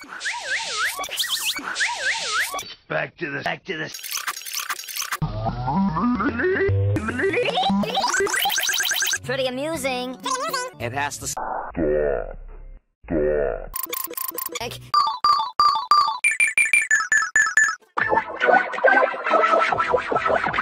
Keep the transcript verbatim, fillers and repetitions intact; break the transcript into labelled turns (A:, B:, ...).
A: Back to the back to the.
B: Pretty amusing.
C: It has to stop.
B: Stop.